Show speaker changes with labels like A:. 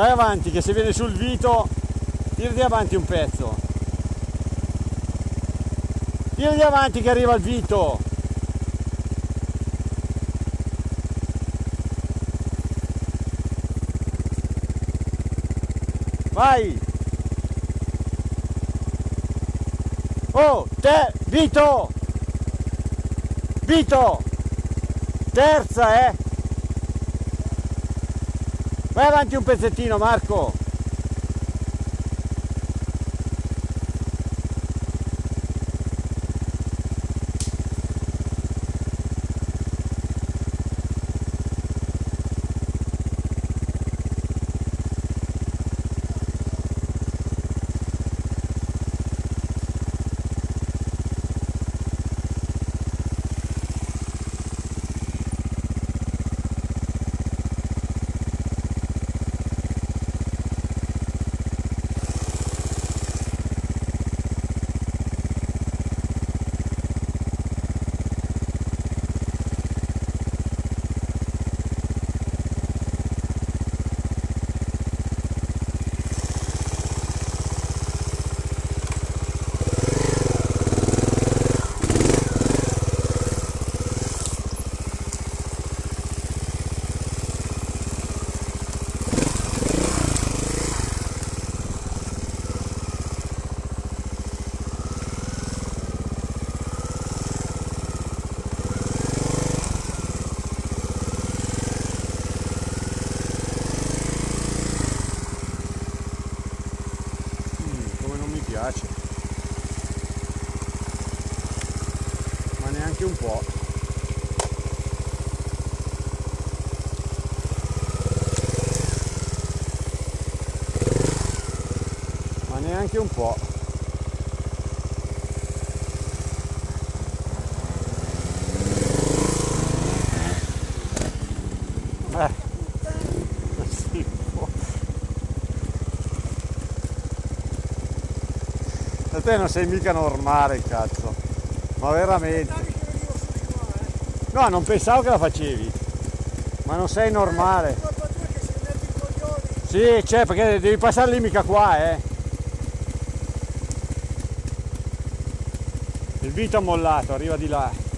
A: Vai avanti che se viene sul Vito, tirati avanti un pezzo. Tirati avanti che arriva il Vito. Vai! Oh, Vito! Vito! Terza, eh! Vai avanti un pezzettino, Marco! Piace, ma neanche un po'. Ma neanche un po'. Sì, a te non sei mica normale, cazzo, ma veramente. No, non pensavo che la facevi, ma non sei normale. Sì, c'è, perché devi passare lì mica qua, Il Vito ha mollato, arriva di là.